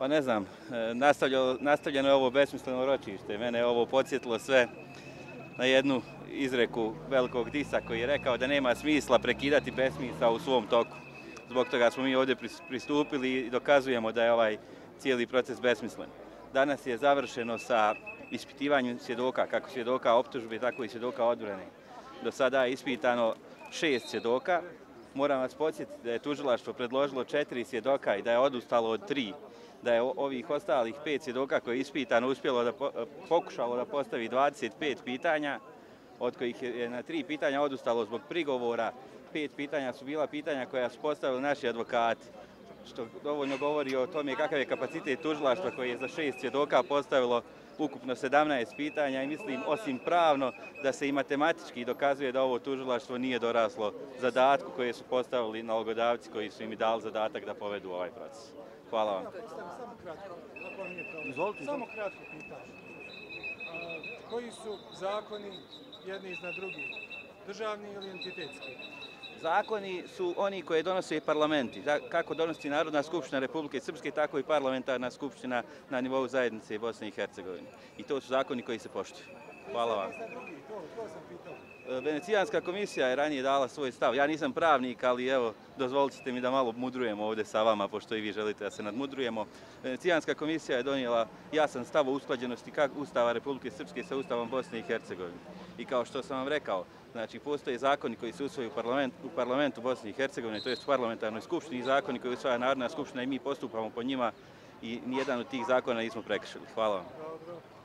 Pa ne znam, nastavljeno je ovo besmisleno ročište. Mene je ovo podsjetilo sve na jednu izreku velikog Disa koji je rekao da nema smisla prekidati besmisao u svom toku. Zbog toga smo mi ovdje pristupili i dokazujemo da je ovaj cijeli proces besmislen. Danas je završeno sa ispitivanjem svjedoka, kako svjedoka optužbe, tako i svjedoka odbrane. Do sada je ispitano 6 svjedoka. Moram vas podsjetiti da je tužilaštvo predložilo 4 svjedoka i da je odustalo od 3. Da je ovih ostalih 5 svjedoka koje je ispitano pokušalo da postavi 25 pitanja, od kojih je na 3 pitanja odustalo zbog prigovora. 5 pitanja su bila pitanja koja su postavili naši advokati, što dovoljno govori o tome kakav je kapacitet tužilaštva koji je za 6 svjedoka postavilo ukupno 17 pitanja i mislim osim pravno da se i matematički dokazuje da ovo tužilaštvo nije doraslo zadatku koje su postavili nalogodavci koji su im dali zadatak da povedu ovaj proces. Hvala vam. Samo kratko, ako vam nije problem. Samo kratko pitanje. Koji su zakoni jedni iznad drugih? Državni ili entitetski? Zakoni su oni koje donose parlamenti. Kako donosi Narodna skupština Republike Srpske, tako i parlamentarna skupština na nivou zajednice Bosne i Hercegovine. I to su zakoni koji se poštuju. Hvala vam. Venecijanska komisija je ranije dala svoj stav. Ja nisam pravnik, ali evo, dozvolite mi da malo mudrujemo ovdje sa vama, pošto i vi želite da se nadmudrujemo. Venecijanska komisija je donijela jasan stav o usklađenosti Ustava Republike Srpske sa Ustavom Bosne i Hercegovine. I kao što sam vam rekao, znači postoje zakoni koji se usvojaju u parlamentu Bosne i Hercegovine, to je u parlamentarnoj skupštini, i zakoni koji usvaja Narodna skupština i mi postupamo po njima i nijedan od tih zakona nismo prekršili. Hvala vam.